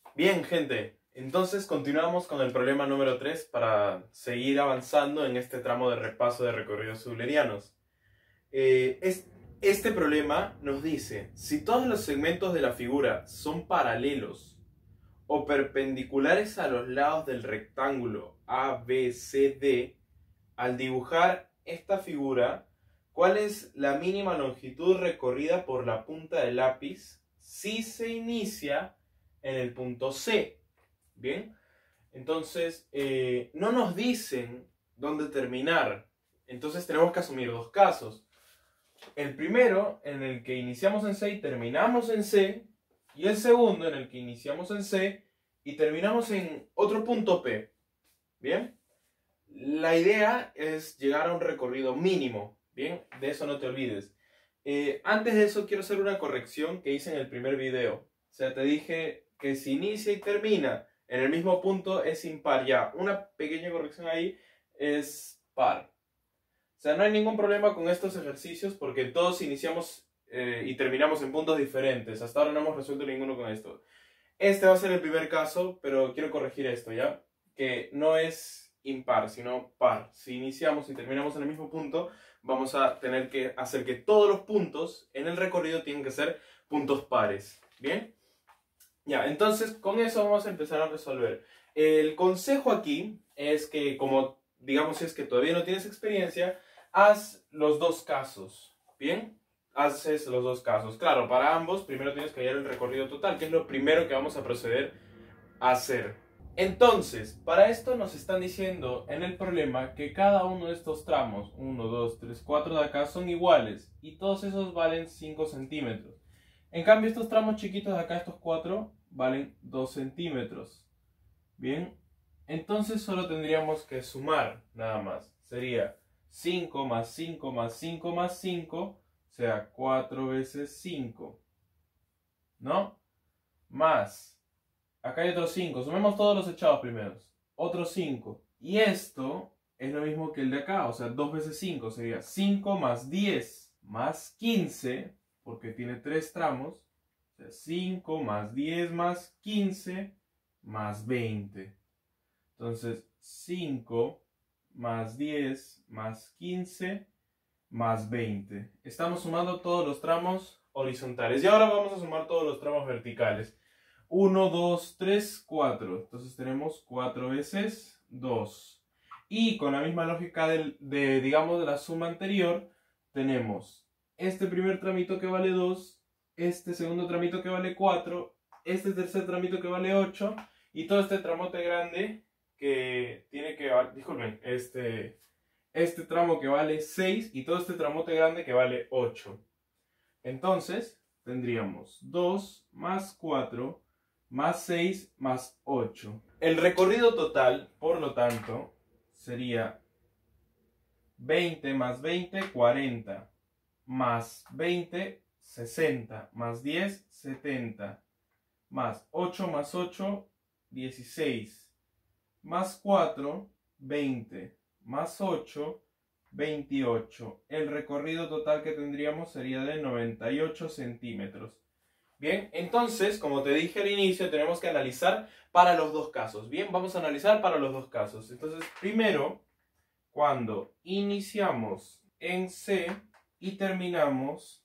Bien, gente, entonces continuamos con el problema número 3 para seguir avanzando en este tramo de repaso de recorridos eulerianos. Este problema nos dice, si todos los segmentos de la figura son paralelos o perpendiculares a los lados del rectángulo ABCD, al dibujar esta figura, ¿cuál es la mínima longitud recorrida por la punta del lápiz si se inicia en el punto C? Bien, entonces no nos dicen dónde terminar, entonces tenemos que asumir dos casos. El primero, en el que iniciamos en C y terminamos en C, y el segundo, en el que iniciamos en C y terminamos en otro punto P. Bien, la idea es llegar a un recorrido mínimo. Bien, de eso no te olvides. Antes de eso quiero hacer una corrección que hice en el primer video. O sea, te dije que si inicia y termina en el mismo punto es impar. Ya, una pequeña corrección ahí, es par. O sea, no hay ningún problema con estos ejercicios porque todos iniciamos y terminamos en puntos diferentes. Hasta ahora no hemos resuelto ninguno con esto. Este va a ser el primer caso, pero quiero corregir esto, ¿ya? Que no es impar, sino par. Si iniciamos y terminamos en el mismo punto, vamos a tener que hacer que todos los puntos en el recorrido tienen que ser puntos pares. ¿Bien? Ya, entonces con eso vamos a empezar a resolver. El consejo aquí es que, como digamos, si es que todavía no tienes experiencia, haz los dos casos. ¿Bien? Haces los dos casos. Claro, para ambos primero tienes que hallar el recorrido total, que es lo primero que vamos a proceder a hacer. Entonces, para esto nos están diciendo en el problema que cada uno de estos tramos, 1, 2, 3, 4 de acá, son iguales y todos esos valen 5 centímetros. En cambio, estos tramos chiquitos de acá, estos 4, valen 2 centímetros. Bien, entonces solo tendríamos que sumar nada más. Sería 5 más 5 más 5 más 5, o sea, 4 veces 5, ¿no? Más, acá hay otros 5, sumemos todos los echados primeros, otros 5. Y esto es lo mismo que el de acá, o sea, 2 veces 5 sería 5 más 10 más 15, porque tiene 3 tramos, o sea, 5 más 10 más 15 más 20. Entonces, 5 más 10 más 15 más 20. Estamos sumando todos los tramos horizontales. Y ahora vamos a sumar todos los tramos verticales. 1, 2, 3, 4. Entonces tenemos 4 veces 2. Y con la misma lógica digamos, de la suma anterior, tenemos este primer tramito que vale 2, este segundo tramito que vale 4, este tercer tramito que vale 8, y todo este tramote grande que tiene que, disculpen, este tramo que vale 6 y todo este tramote grande que vale 8. Entonces tendríamos 2 más 4 más 6 más 8. El recorrido total, por lo tanto, sería 20 más 20, 40, más 20, 60, más 10, 70, más 8 más 8, 16, más 4, 20, más 8, 28. El recorrido total que tendríamos sería de 98 centímetros. Bien, entonces, como te dije al inicio, tenemos que analizar para los dos casos. Bien, vamos a analizar para los dos casos. Entonces, primero, cuando iniciamos en C y terminamos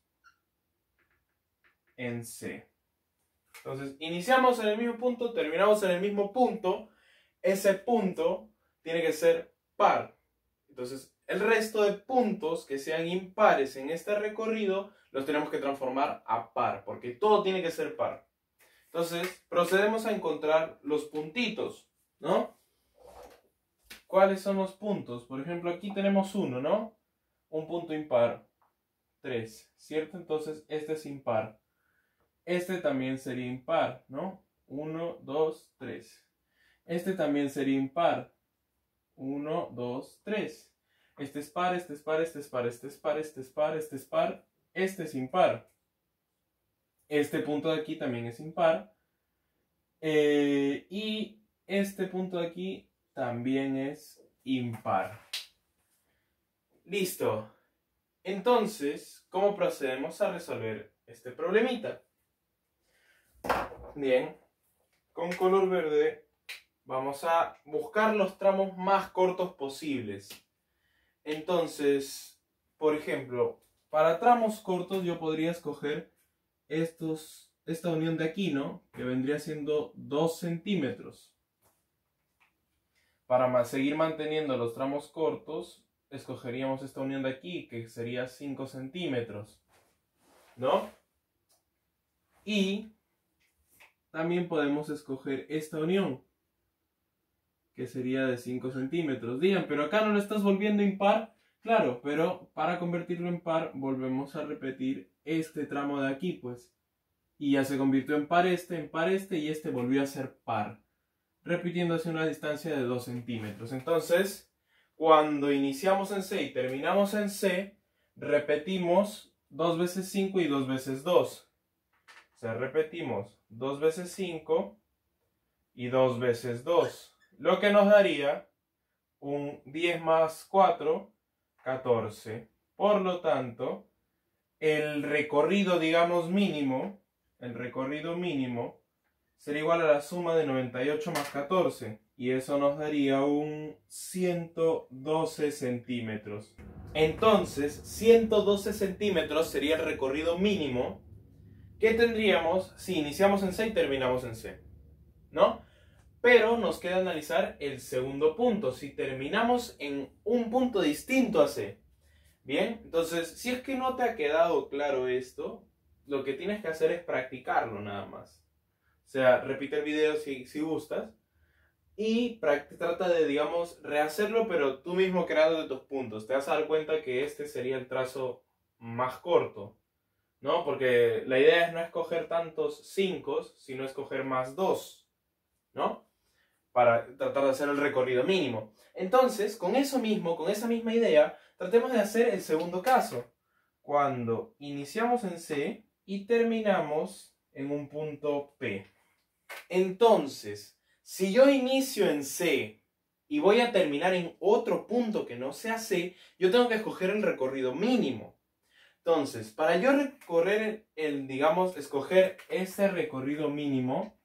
en C. Entonces, iniciamos en el mismo punto, terminamos en el mismo punto. Ese punto tiene que ser par. Entonces, el resto de puntos que sean impares en este recorrido los tenemos que transformar a par, porque todo tiene que ser par. Entonces, procedemos a encontrar los puntitos, ¿no? ¿Cuáles son los puntos? Por ejemplo, aquí tenemos uno, ¿no? Un punto impar. 3, ¿cierto? Entonces, este es impar. Este también sería impar, ¿no? 1, 2, 3. Este también sería impar. 1, 2, 3. Este es par, este es par, este es par, este es par, este es par, este es par. Este es impar. Este punto de aquí también es impar. Y este punto de aquí también es impar. Listo. Entonces, ¿cómo procedemos a resolver este problemita? Bien. con color verde vamos a buscar los tramos más cortos posibles. Entonces, por ejemplo, para tramos cortos yo podría escoger esta unión de aquí, ¿no? Que vendría siendo 2 centímetros. Para seguir manteniendo los tramos cortos, escogeríamos esta unión de aquí, que sería 5 centímetros, ¿no? Y también podemos escoger esta unión, que sería de 5 centímetros. Digan, pero acá no lo estás volviendo impar. Claro, pero para convertirlo en par, volvemos a repetir este tramo de aquí, pues. Y ya se convirtió en par este, y este volvió a ser par, repitiendo hacia una distancia de 2 centímetros. Entonces, cuando iniciamos en C y terminamos en C, repetimos 2 veces 5 y 2 veces 2. O sea, repetimos 2 veces 5 y 2 veces 2. Lo que nos daría un 10 más 4, 14. Por lo tanto, el recorrido, digamos, mínimo, sería igual a la suma de 98 más 14. Y eso nos daría un 112 centímetros. Entonces, 112 centímetros sería el recorrido mínimo que tendríamos si iniciamos en C y terminamos en C, ¿no? Pero nos queda analizar el segundo punto, si terminamos en un punto distinto a C. Bien, entonces, si es que no te ha quedado claro esto, lo que tienes que hacer es practicarlo nada más. O sea, repite el video si gustas y trata de, digamos, rehacerlo, pero tú mismo creando tus puntos. Te vas a dar cuenta que este sería el trazo más corto, ¿no? Porque la idea es no escoger tantos 5, sino escoger más 2, ¿no? Para tratar de hacer el recorrido mínimo. Entonces, con eso mismo, con esa misma idea, tratemos de hacer el segundo caso. Cuando iniciamos en C y terminamos en un punto P. Entonces, si yo inicio en C y voy a terminar en otro punto que no sea C, yo tengo que escoger el recorrido mínimo. Entonces, para yo recorrer digamos, escoger ese recorrido mínimo,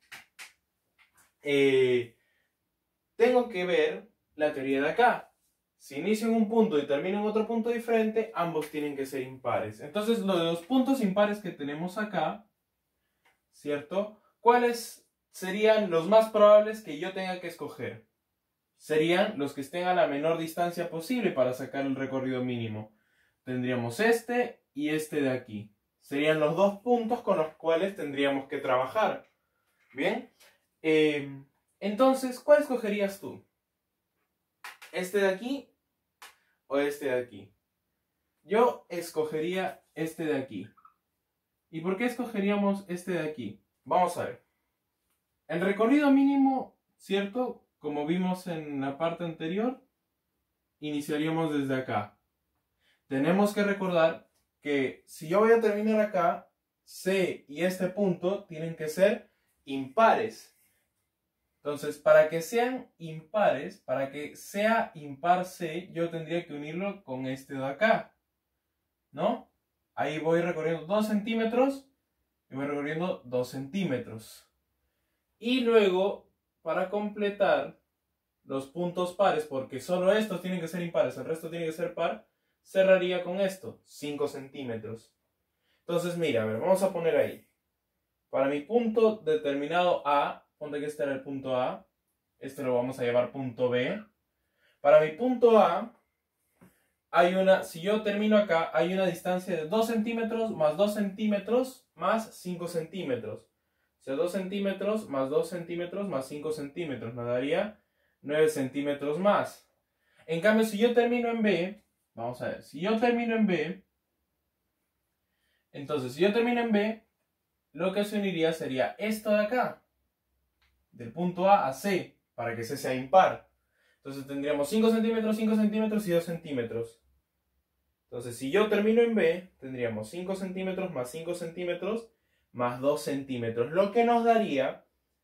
tengo que ver la teoría de acá. Si inicio en un punto y termino en otro punto diferente, ambos tienen que ser impares. Entonces, los puntos impares que tenemos acá, ¿cierto? ¿Cuáles serían los más probables que yo tenga que escoger? Serían los que estén a la menor distancia posible para sacar el recorrido mínimo. Tendríamos este y este de aquí. Serían los dos puntos con los cuales tendríamos que trabajar. ¿Bien? Entonces, ¿cuál escogerías tú? ¿Este de aquí o este de aquí? Yo escogería este de aquí. ¿Y por qué escogeríamos este de aquí? Vamos a ver. El recorrido mínimo, ¿cierto? Como vimos en la parte anterior, iniciaríamos desde acá. Tenemos que recordar que si yo voy a terminar acá, C y este punto tienen que ser impares. Entonces, para que sean impares, para que sea impar C, yo tendría que unirlo con este de acá, ¿no? Ahí voy recorriendo 2 centímetros y voy recorriendo 2 centímetros. Y luego, para completar los puntos pares, porque solo estos tienen que ser impares, el resto tiene que ser par, cerraría con esto, 5 centímetros. Entonces, mira, a ver, vamos a poner ahí. Para mi punto determinado A, ponte que este era el punto A, este lo vamos a llevar punto B. Para mi punto A, si yo termino acá, hay una distancia de 2 centímetros más 2 centímetros más 5 centímetros. O sea, 2 centímetros más 2 centímetros más 5 centímetros. Me daría 9 centímetros más. En cambio, si yo termino en B, vamos a ver, si yo termino en B, entonces, si yo termino en B, lo que se uniría sería esto de acá, del punto A a C, para que C sea impar. Entonces tendríamos 5 centímetros, 5 centímetros y 2 centímetros. Entonces, si yo termino en B, tendríamos 5 centímetros más 5 centímetros más 2 centímetros, lo que nos daría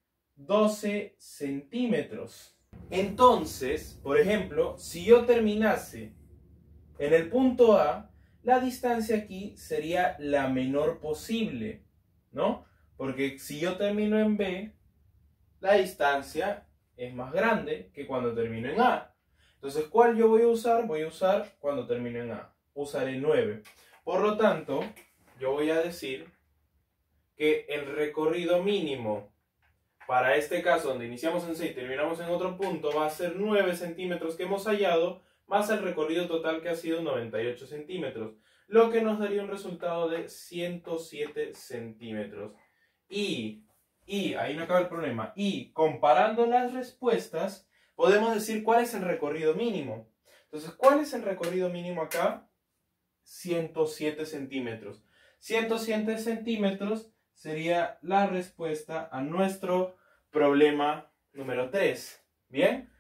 12 centímetros. Entonces, por ejemplo, si yo terminase en el punto A, la distancia aquí sería la menor posible, ¿no? Porque si yo termino en B, la distancia es más grande que cuando termino en A. Entonces, ¿cuál yo voy a usar? Voy a usar cuando termino en A. Usaré 9. Por lo tanto, yo voy a decir que el recorrido mínimo para este caso, donde iniciamos en C y terminamos en otro punto, va a ser 9 centímetros que hemos hallado, más el recorrido total que ha sido 98 centímetros, lo que nos daría un resultado de 107 centímetros. Y ahí no acaba el problema, y comparando las respuestas, podemos decir cuál es el recorrido mínimo. Entonces, ¿cuál es el recorrido mínimo acá? 107 centímetros. 107 centímetros sería la respuesta a nuestro problema número 3. ¿Bien?